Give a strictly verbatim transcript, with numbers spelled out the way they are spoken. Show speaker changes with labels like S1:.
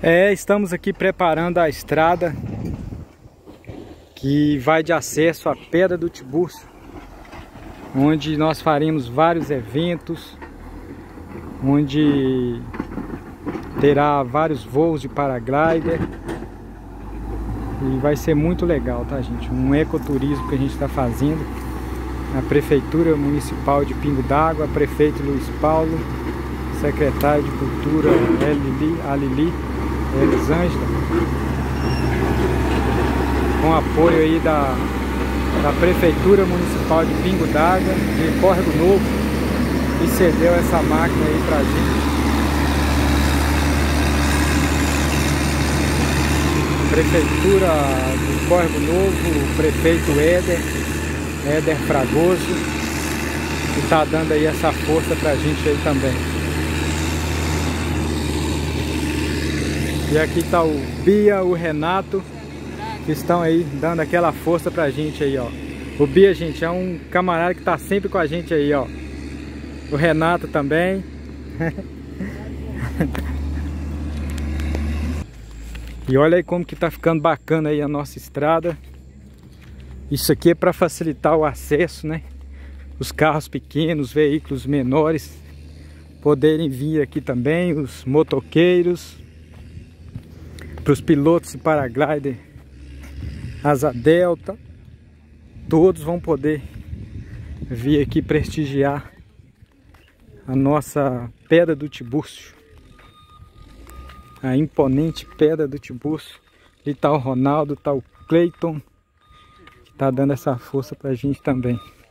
S1: É, estamos aqui preparando a estrada que vai de acesso à Pedra do Tiburcio, onde nós faremos vários eventos, onde terá vários voos de paraglider e vai ser muito legal, tá, gente? Um ecoturismo que a gente está fazendo. A Prefeitura Municipal de Pingo d'Água, prefeito Luiz Paulo, secretário de Cultura Alili Elisângela, com apoio aí da, da Prefeitura Municipal de Pingo d'Água, de Córrego Novo, que cedeu essa máquina aí pra gente. Prefeitura de Córrego Novo, o prefeito Éder, Éder Fragoso, que está dando aí essa força pra gente aí também. E aqui está o Bia, o Renato, que estão aí dando aquela força pra gente aí, ó. O Bia, gente, é um camarada que tá sempre com a gente aí, ó. O Renato também. E olha aí como que tá ficando bacana aí a nossa estrada. Isso aqui é para facilitar o acesso, né? Os carros pequenos, veículos menores poderem vir aqui também, os motoqueiros, para os pilotos de paraglider, asa delta, todos vão poder vir aqui prestigiar a nossa Pedra do Tiburcio, a imponente Pedra do Tiburcio. Ali tá o Ronaldo, tá o Cleiton, que tá dando essa força pra gente também.